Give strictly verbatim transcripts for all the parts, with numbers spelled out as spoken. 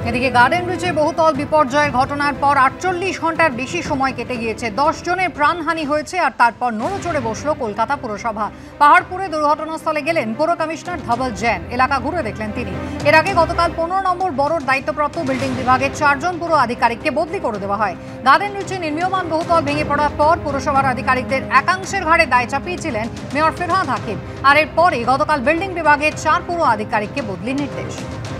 এদিকে গার্ডেন ব্রিজে বহুতল বিপর্যয়ের ঘটনার পর আটচল্লিশ ঘন্টার বেশি সময় কেটে গিয়েছে। দশ জনের প্রাণহানি হয়েছে আর তারপর নড়েচড়ে বসল কলকাতা পুরসভা। পাহাড়পুরে দুর্ঘটনাস্থলে গেলেন পুর কমিশনার ধবল জৈন। এলাকা ঘুরে দেখলেন তিনি। এর আগে গতকাল পনেরো নম্বর বড়োর দায়িত্বপ্রাপ্ত বিল্ডিং বিভাগের চারজন পুর আধিকারিককে বদলি করে দেওয়া হয়। গার্ডেন ব্রিজে নির্মীয়মান বহুতল ভেঙে পড়ার পর পুরসভার আধিকারিকদের একাংশের ঘাড়ে দায় চাপিয়েছিলেন মেয়র ফিরহাদ হাকিম। আর এরপরে গতকাল বিল্ডিং বিভাগের চার পুর আধিকারিককে বদলির নির্দেশ।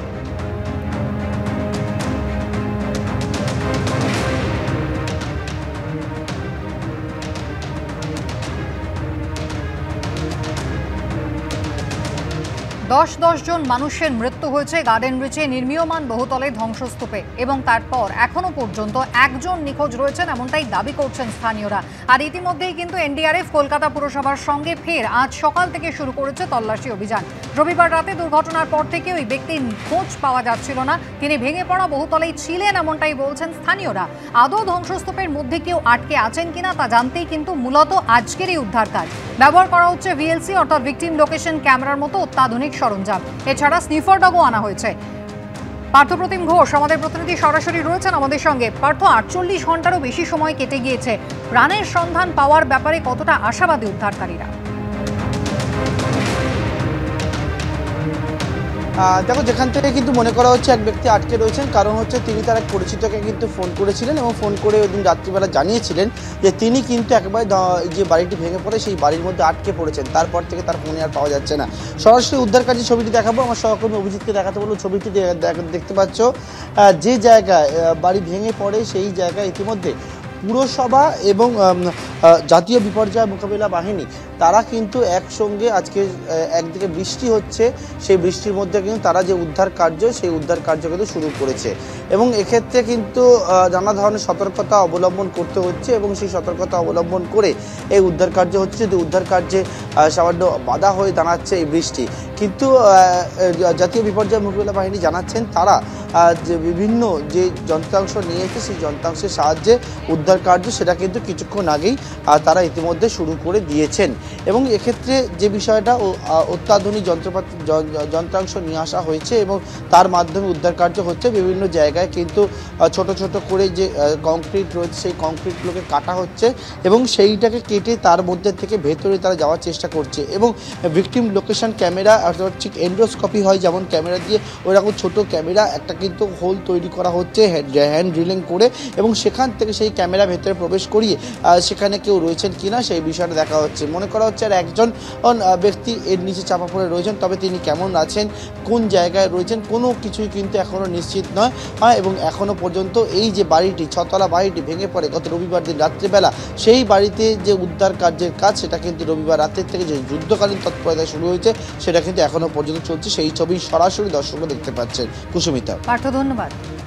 দশ দশ জন মানুষের মৃত্যু হয়েছে গার্ডেন ব্রিজে নির্মীয়মান বহুতলে ধ্বংসস্তূপে এবং তারপর এখনো পর্যন্ত একজন নিখোঁজ রয়েছেন এমনটাই দাবি করছেন স্থানীয়রা। আর ইতিমধ্যেই কিন্তু এনডিআরএফ কলকাতা পুরসভার সঙ্গে ফের আজ সকাল থেকে শুরু করেছে তল্লাশি অভিযান। রবিবার রাতে দুর্ঘটনার পর থেকে ওই ব্যক্তির খোঁজ পাওয়া যাচ্ছিল না। তিনি ভেঙে পড়া বহুতলেই ছিলেন এমনটাই বলছেন স্থানীয়রা। আদৌ ধ্বংসস্তূপের মধ্যে কেউ আটকে আছেন কিনা তা জানতেই কিন্তু মূলত আজকের এই উদ্ধার কাজ। ব্যবহার করা হচ্ছে ভিএলসি অর্থাৎ ভিকটিম লোকেশন ক্যামেরার মতো অত্যাধুনিক সরঞ্জাম। এছাড়া স্নিফার ডগও আনা হয়েছে। পার্থপ্রতিম ঘোষ আমাদের প্রতিনিধি সরাসরি রয়েছেন আমাদের সঙ্গে। পার্থ, আটচল্লিশ ঘন্টারও বেশি সময় কেটে গিয়েছে। প্রাণের সন্ধান পাওয়ার ব্যাপারে কতটা আশাবাদী উদ্ধারকারীরা? দেখো, যেখান থেকে কিন্তু মনে করা হচ্ছে এক ব্যক্তি আটকে রয়েছেন, কারণ হচ্ছে তিনি তার এক পরিচিতকে কিন্তু ফোন করেছিলেন এবং ফোন করে ওই দিন রাত্রিবেলা জানিয়েছিলেন যে তিনি কিন্তু একেবারে যে বাড়িটি ভেঙে পড়ে সেই বাড়ির মধ্যে আটকে পড়েছেন। তারপর থেকে তার ফোনে আর পাওয়া যাচ্ছে না। সরাসরি উদ্ধারকারী ছবিটি দেখাবো, আমার সহকর্মী অভিজিৎকে দেখাতে বলবো। ছবিটি দেখতে পাচ্ছ যে জায়গায় বাড়ি ভেঙে পড়ে সেই জায়গায় ইতিমধ্যে পুরসভা এবং জাতীয় বিপর্যয় মোকাবিলা বাহিনী তারা কিন্তু একসঙ্গে আজকে একদিকে বৃষ্টি হচ্ছে, সেই বৃষ্টির মধ্যে কিন্তু তারা যে উদ্ধার কার্য সেই উদ্ধার কার্য কিন্তু শুরু করেছে এবং এক্ষেত্রে কিন্তু নানা ধরনের সতর্কতা অবলম্বন করতে হচ্ছে এবং সেই সতর্কতা অবলম্বন করে এই উদ্ধার কার্য হচ্ছে। যদি উদ্ধার কার্যে সামান্য বাধা হয়ে দাঁড়াচ্ছে এই বৃষ্টি, কিন্তু জাতীয় বিপর্যয় মোকাবিলা বাহিনী জানাচ্ছেন তারা যে বিভিন্ন যে যন্ত্রাংশ নিয়েছে সেই যন্ত্রাংশের সাহায্যে উদ্ধার কার্য সেটা কিন্তু কিছুক্ষণ আগেই তারা ইতিমধ্যে শুরু করে দিয়েছেন এবং এক্ষেত্রে যে বিষয়টা অত্যাধুনিক যন্ত্রপাতি যন্ত্রাংশ নিয়ে আসা হয়েছে এবং তার মাধ্যমে উদ্ধার কার্য হচ্ছে। বিভিন্ন জায়গায় কিন্তু ছোট ছোট করে যে কংক্রিট রয়েছে সেই কংক্রিটগুলোকে কাটা হচ্ছে এবং সেইটাকে কেটে তার মধ্যে থেকে ভেতরে তারা যাওয়ার চেষ্টা করছে এবং ভিকটিম লোকেশন ক্যামেরা অর্থাৎ ঠিক এন্ডোস্কোপি হয় যেমন ক্যামেরা দিয়ে, ওইরকম ছোট ক্যামেরা একটা কিন্তু হোল তৈরি করা হচ্ছে হ্যান্ড ড্রিলিং করে এবং সেখান থেকে সেই ক্যামেরা ভেতরে প্রবেশ করিয়ে সেখানে কেউ রয়েছেন কিনা সেই বিষয়টা দেখা হচ্ছে। মনে করা হচ্ছে আর একজন ব্যক্তি এর নিচে চাপা পড়ে রয়েছেন, তবে তিনি কেমন আছেন, কোন জায়গায় রয়েছেন কোনো কিছুই কিন্তু এখনও নিশ্চিত নয় এবং এখনও পর্যন্ত এই যে বাড়িটি ছতলা বাড়িটি ভেঙে পড়ে গত রবিবার দিন রাত্রিবেলা, সেই বাড়িতে যে উদ্ধার কার্যের কাজ সেটা কিন্তু রবিবার রাতের থেকে যে যুদ্ধকালীন তৎপরতা শুরু হয়েছে সেটা কিন্তু এখনও পর্যন্ত চলছে। সেই ছবি সরাসরি দর্শকরা দেখতে পাচ্ছেন। কুসুমিতা। পার্থ, ধন্যবাদ।